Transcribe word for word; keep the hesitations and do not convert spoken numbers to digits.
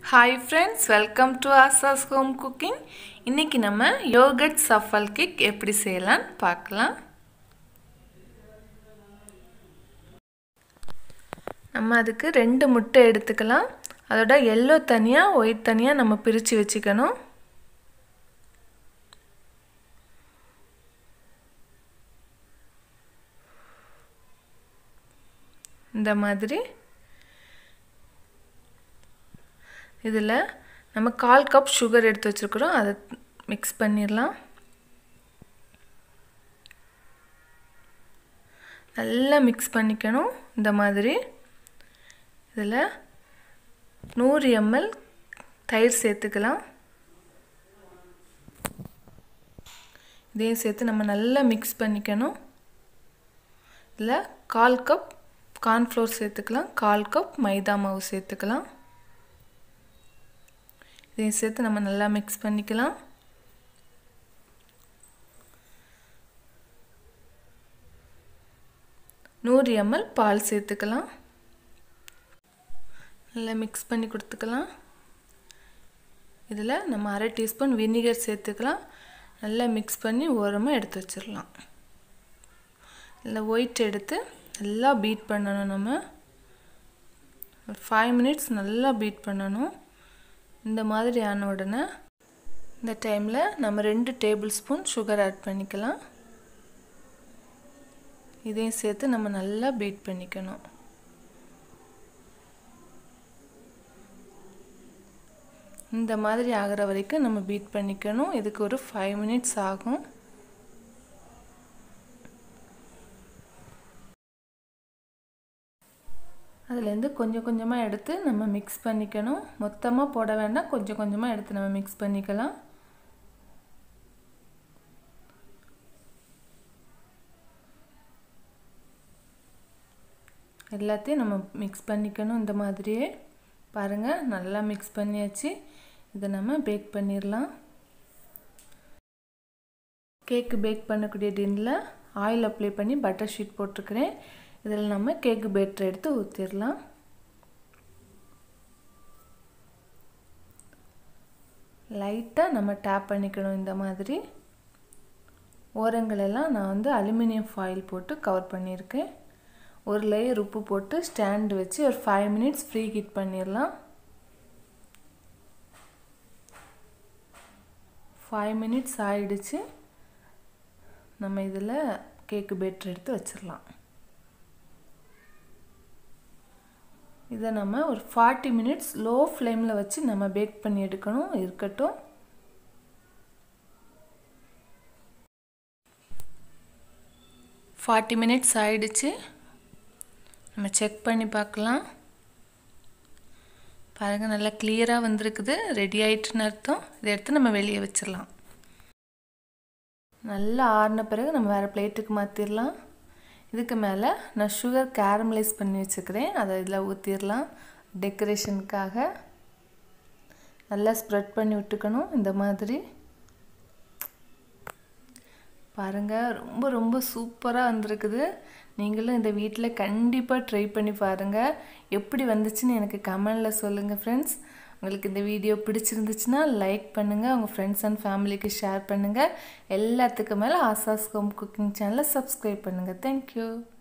Hi friends, welcome to Asha's home cooking. இன்னைக்கு நம்ம yogurt souffle cake எப்படி செய்யலாம்னு பார்க்கலாம். நம்ம அதுக்கு ரெண்டு முட்டை எடுத்துக்கலாம். அதோட yellow தனியா white தனியா நம்ம பிரிச்சு வெச்சுக்கணும். இந்த மாதிரி இதில நம்ம கால் கப் sugar எடுத்து வச்சிருக்கோம். அதை mix பண்ணிரலாம். நல்லா mix பண்ணிக்கணும். இந்த மாதிரி இதில நூறு ml தயிர் சேர்த்துக்கலாம். இதையும் சேர்த்து நம்ம நல்லா mix பண்ணிக்கணும். இதில கால் கப் corn flour சேர்த்துக்கலாம். கால் கப் மைதா மாவு சேர்த்துக்கலாம். இதையும் சேர்த்து நம்ம நல்லா mix பண்ணிக்கலாம். நூறு ml பால் சேர்த்துக்கலாம். நல்லா mix பண்ணி கொடுத்துக்கலாம். இதில் நம்ம அரை டீஸ்பூன் வினிகர் சேர்த்துக்கலாம். நல்லா mix பண்ணி ஓரமா எடுத்து வச்சிரலாம். இல்லை ஒயிட் எடுத்து நல்லா பீட் பண்ணணும். நம்ம ஒரு five minutes நல்லா பீட் பண்ணணும். இந்த மாதிரி ஆன உடனே இந்த டைம்ல நம்ம ரெண்டு டேபிள் ஸ்பூன் sugar ஆட் பண்ணிக்கலாம். இதையும் சேர்த்து நம்ம நல்லா பீட் பண்ணிக்கணும். இந்த மாதிரி ஆகுற வரைக்கும் நம்ம பீட் பண்ணிக்கணும். இதுக்கு ஒரு five minutes ஆகும். அதில இருந்து கொஞ்சம் கொஞ்சமா எடுத்து நம்ம mix பண்ணிக்கணும். மொத்தமா போட வேண்டாம். கொஞ்சம் கொஞ்சமா எடுத்து நம்ம mix பண்ணிக்கலாம். எல்லாத்தையும் நம்ம mix பண்ணிக்கணும். இந்த மாதிரியே பாருங்க நல்லா mix பண்ணியாச்சு. இத நம்ம பேக் பண்ணிரலாம். கேக் பேக் பண்ணக்கூடிய டின்ல ஆயில் அப்ளை பண்ணி பட்டர் ஷீட் போட்டுக்கிறேன். இதில் நம்ம கேக் பேட்டர் எடுத்து ஊத்திரலாம். லைட்டா நம்ம டேப் பண்ணிக்கணும். இந்த மாதிரி ஓரங்கள் எல்லாம் நான் வந்து அலுமினியம் foil போட்டு கவர் பண்ணியிருக்கேன். ஒரு லேயர் உப்பு போட்டு ஸ்டாண்ட் வச்சு ஒரு five minutes ஃப்ரீ ஹீட் பண்ணிரலாம். five minutes ஆயிடுச்சு. நம்ம இதில கேக் பேட்டர் எடுத்து வச்சிரலாம். இத நம்ம ஒரு forty minutes லோ ஃப்ளேம்ல வச்சு நம்ம பேக் பண்ணி எடுக்கணும். இருக்கட்டும். forty minutes ஆயிடுச்சு. நம்ம செக் பண்ணி பார்க்கலாம். பாருங்க நல்லா கிளியரா வந்திருக்குது. ரெடி ஆயிட்டுன்னு அர்த்தம். இத எடுத்து நம்ம வெளிய வச்சிரலாம். நல்லா ஆறுன பிறகு நம்ம வேற பிளேட்டுக்கு மாத்திரலாம். இதுக்கு மேல நான் sugar caramelize பண்ணி வச்சிருக்கேன். அதை இதல ஊத்திரலாம். டெக்கரேஷனுக்காக நல்லா ஸ்ப்ரெட் பண்ணி விட்டுக்கணும். இந்த மாதிரி பாருங்க ரொம்ப ரொம்ப சூப்பரா வந்திருக்குது. நீங்களும் இந்த வீட்ல கண்டிப்பா ட்ரை பண்ணி பாருங்க. எப்படி வந்துச்சுன்னு எனக்கு கமெண்ட்ல சொல்லுங்க फ्रेंड्स. உங்களுக்கு இந்த வீடியோ பிடிச்சிருந்துச்சுனா லைக் பண்ணுங்க. உங்க फ्रेंड्स and ஃபேமிலிக்கு ஷேர் பண்ணுங்க. எல்லாத்துக்கும் மேல ஆசாஸ் ஹோம் குக்கிங் சேனலை சப்ஸ்கிரைப் பண்ணுங்க. Thank you.